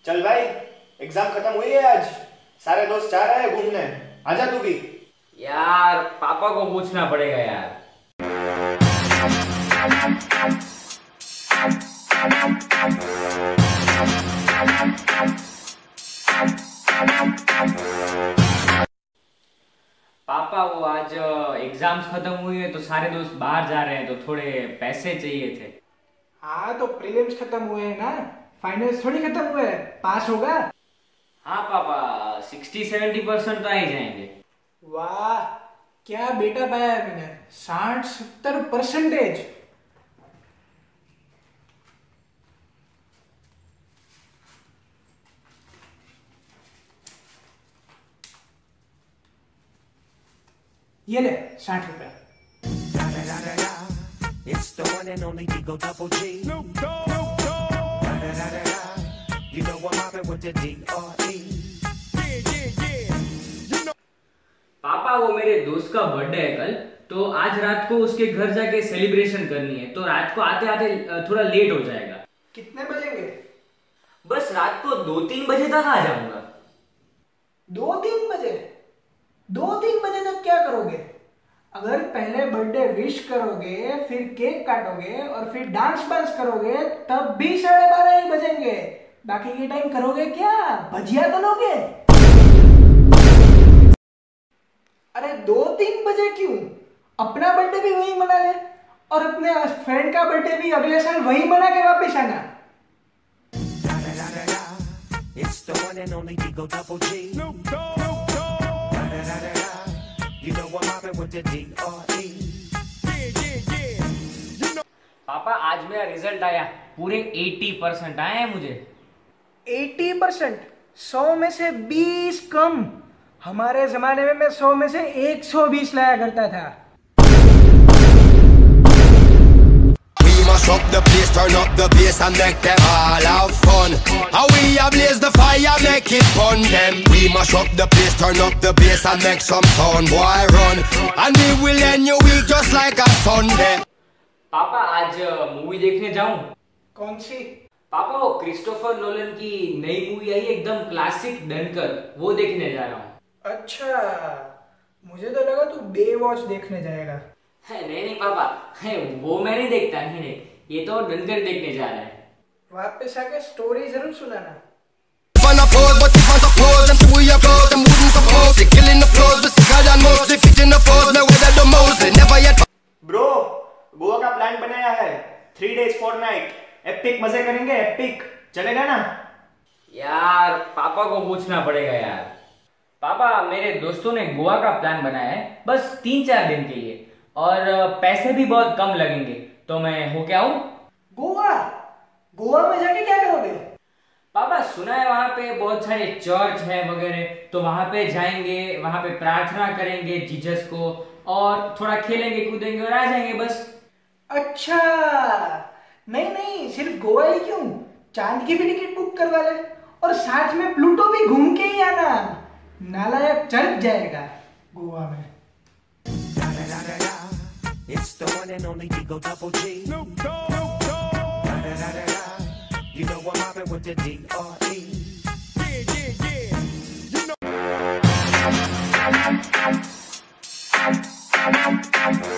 चल भाई, एग्जाम खत्म हुई है आज। सारे दोस्त जा रहे हैं घूमने, आजा तू भी। यार पापा को पूछना पड़ेगा यार। पापा वो आज एग्जाम्स खत्म हुई है तो सारे दोस्त बाहर जा रहे हैं तो थोड़े पैसे चाहिए थे। हाँ तो प्रीलिम्स खत्म हुए हैं ना, फाइनल्स थोड़ी खत्म हुए हैं। पास होगा? हाँ पापा 60-70% तो आ ही जाएंगे। वाह क्या बेटा पाया है मैंने, 60-70%। ये ले 60 रुपए। It's the one and only Digo Double G. You know I'm mobbing with the D.R.E. पापा वो मेरे दोस्त का बर्थडे है कल, तो आज रात को उसके घर जाके सेलिब्रेशन करनी है, तो रात को आते आते थोड़ा लेट हो जाएगा। कितने बजेंगे? बस रात को 2-3 बजे तक आ जाऊंगा। 2-3 बजे? 2-3 बजे तक क्या करोगे? अगर पहले बर्थडे विश करोगे, फिर केक काटोगे और फिर डांस वांस करोगे, तब भी 12:30 ही बजेंगे। बाकी के टाइम करोगे क्या? भजिया तलोगे? अरे 2-3 बजे क्यों? अपना बर्थडे भी वही मना ले और अपने फ्रेंड का बर्थडे भी अगले साल वही मना के वापस आना। It's the one and only Digo Double G. You know I'm mobbing with the D.R.E. पापा आज मेरा रिजल्ट आया, पूरे 80% आए हैं मुझे। 80%? 100 में से 20 कम। हमारे जमाने में मैं 100 में से 120 लाया करता था। Mash up the place, turn up the bass and make them all have fun. How we ablaze the fire, make it fun them. We mash up the place, turn up the bass and make some sound, boy run. And we will end your week just like a Sunday. पापा आज movie देखने जाऊं? कौन सी? पापा वो Christopher Nolan की नई movie आई एकदम क्लासिक डनकर, वो देखने जा रहा हूँ। अच्छा, मुझे तो लगा तू बेवॉच देखने जाएगा। नहीं पापा, वो मैं नहीं देखता। नहीं, ये तो डनकर देखने जा रहा है। वापस आके स्टोरी जरूर सुनाना। ब्रो, गोवा का प्लान बनाया है, 3 days 4 night। एपिक मजे करेंगे, एपिक। चलेगा ना? यार पापा को पूछना पड़ेगा यार। पापा मेरे दोस्तों ने गोवा का प्लान बनाया है, बस 3-4 दिन के लिए, और पैसे भी बहुत कम लगेंगे, तो मैं हो क्या हूँ। गोवा? गोवा में जाके क्या करोगे? पापा सुना है वहां पे बहुत सारे चर्च है वगैरह, तो वहां पे जाएंगे, वहां पे प्रार्थना करेंगे जीसस को, और थोड़ा खेलेंगे कूदेंगे और आ जाएंगे बस। अच्छा, नहीं सिर्फ गोवा ही क्यों, चांद की भी टिकट बुक करवा ले और साथ में प्लूटो भी घूम के ही आना। नालायक चर्च जाएगा गोवा में। It's the one and only Digo Double G. You know I'm mobbing with the D.R.E. You know